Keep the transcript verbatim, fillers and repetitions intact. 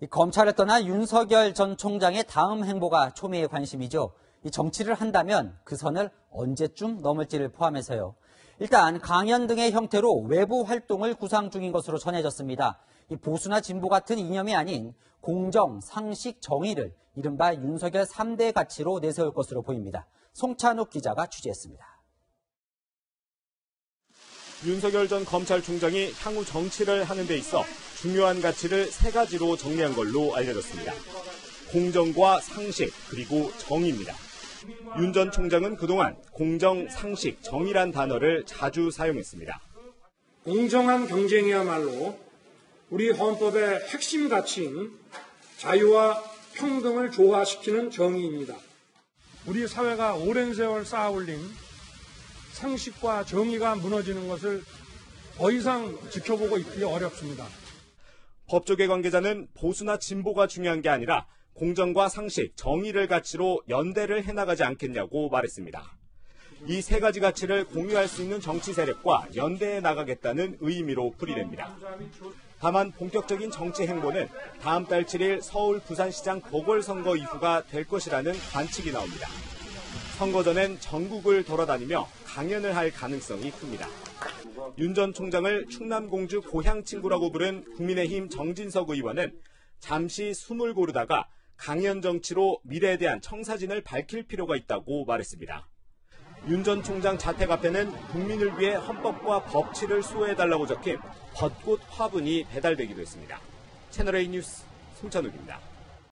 이 검찰을 떠난 윤석열 전 총장의 다음 행보가 초미의 관심이죠. 이 정치를 한다면 그 선을 언제쯤 넘을지를 포함해서요. 일단 강연 등의 형태로 외부 활동을 구상 중인 것으로 전해졌습니다. 이 보수나 진보 같은 이념이 아닌 공정, 상식, 정의를 이른바 윤석열 삼 대 가치로 내세울 것으로 보입니다. 송찬욱 기자가 취재했습니다. 윤석열 전 검찰총장이 향후 정치를 하는 데 있어 중요한 가치를 세 가지로 정리한 걸로 알려졌습니다. 공정과 상식, 그리고 정의입니다. 윤 전 총장은 그동안 공정, 상식, 정의란 단어를 자주 사용했습니다. 공정한 경쟁이야말로 우리 헌법의 핵심 가치인 자유와 평등을 조화시키는 정의입니다. 우리 사회가 오랜 세월 쌓아올린 상식과 정의가 무너지는 것을 더 이상 지켜보고 있기 어렵습니다. 법조계 관계자는 보수나 진보가 중요한 게 아니라 공정과 상식, 정의를 가치로 연대를 해나가지 않겠냐고 말했습니다. 이 세 가지 가치를 공유할 수 있는 정치 세력과 연대해 나가겠다는 의미로 풀이됩니다. 다만 본격적인 정치 행보는 다음 달 칠 일 서울 부산시장 보궐선거 이후가 될 것이라는 관측이 나옵니다. 선거 전엔 전국을 돌아다니며 강연을 할 가능성이 큽니다. 윤 전 총장을 충남 공주 고향 친구라고 부른 국민의힘 정진석 의원은 잠시 숨을 고르다가 강연 정치로 미래에 대한 청사진을 밝힐 필요가 있다고 말했습니다. 윤 전 총장 자택 앞에는 국민을 위해 헌법과 법치를 수호해달라고 적힌 벚꽃 화분이 배달되기도 했습니다. 채널A 뉴스 송찬욱입니다.